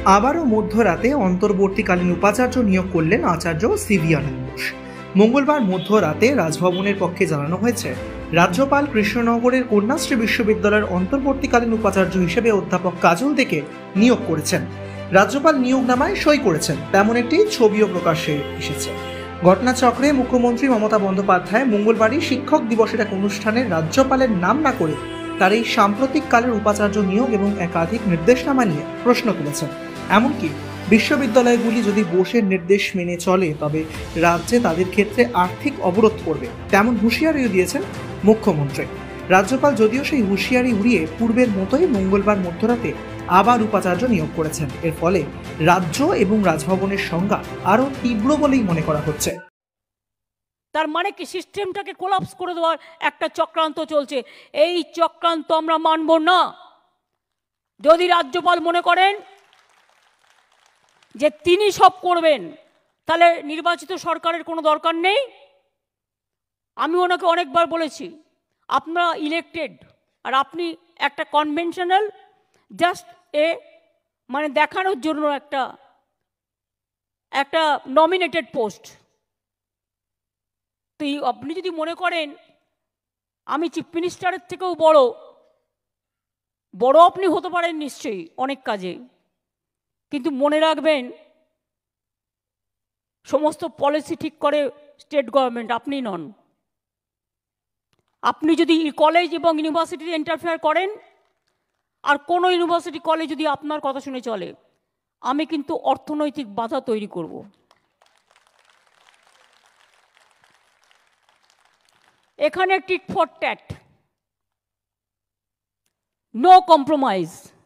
আবারও মধ্যরাতে অন্তর্বর্তীকালীন উপাচার্য নিয়োগ করলেন আচার্য সিভি আনন্দ বোস। মঙ্গলবার মধ্যরাতে রাজভবনের পক্ষে জানানো হয়েছে, রাজ্যপাল কৃষ্ণনগরের কন্যাশ্রী বিশ্ববিদ্যালয়ের অন্তর্বর্তীকালীন উপাচার্য হিসেবে অধ্যাপক কাজল দেকে নিয়োগ করেছেন। রাজ্যপাল নিয়োগনামায় সই করেছেন, তেমন একটি ছবিও প্রকাশ্যে এসেছে। ঘটনাচক্রে মুখ্যমন্ত্রী মমতা বন্দ্যোপাধ্যায় মঙ্গলবারই শিক্ষক দিবসের এক অনুষ্ঠানে রাজ্যপালের নাম না করে তার এই সাম্প্রতিক কালের উপাচার্য নিয়োগ এবং একাধিক নির্দেশনামা নিয়ে প্রশ্ন তুলেছেন। এমনকি বিশ্ববিদ্যালয়গুলি যদি বোসের নির্দেশ মেনে চলে তবে রাজ্যে তাদের ক্ষেত্রে আর্থিক অবরোধ পড়বে, তেমন হুঁশিয়ারিও দিয়েছেন মুখ্যমন্ত্রী। রাজ্যপাল যদিও সেই হুঁশিয়ারি উড়িয়ে পূর্বের মতোই মঙ্গলবার মধ্যরাতে আবার উপাচার্য নিয়োগ করেছেন। এর ফলে রাজ্য এবং রাজভবনের সংজ্ঞা আরও তীব্র বলেই মনে করা হচ্ছে। তার মানে কি সিস্টেমটাকে কোলাপস করে দেওয়ার একটা চক্রান্ত চলছে। এই চক্রান্ত আমরা মানব না। যদি রাজ্যপাল মনে করেন যে তিনি সব করবেন, তাহলে নির্বাচিত সরকারের কোনো দরকার নেই। আমি ওনাকে অনেকবার বলেছি, আপনারা ইলেক্টেড আর আপনি একটা কনভেনশনাল জাস্ট মানে দেখানোর জন্য একটা নমিনেটেড পোস্ট। তো আপনি যদি মনে করেন আমি চিফ মিনিস্টারের থেকেও বড় আপনি হতে পারেন নিশ্চয়ই অনেক কাজে, কিন্তু মনে রাখবেন সমস্ত পলিসি ঠিক করে স্টেট গভর্নমেন্ট, আপনি নন। আপনি যদি কলেজ এবং ইউনিভার্সিটিতে ইন্টারফেয়ার করেন আর কোনো ইউনিভার্সিটি কলেজ যদি আপনার কথা শুনে চলে, আমি কিন্তু অর্থনৈতিক বাধা তৈরি করব। এখানে tit for tat, no compromise.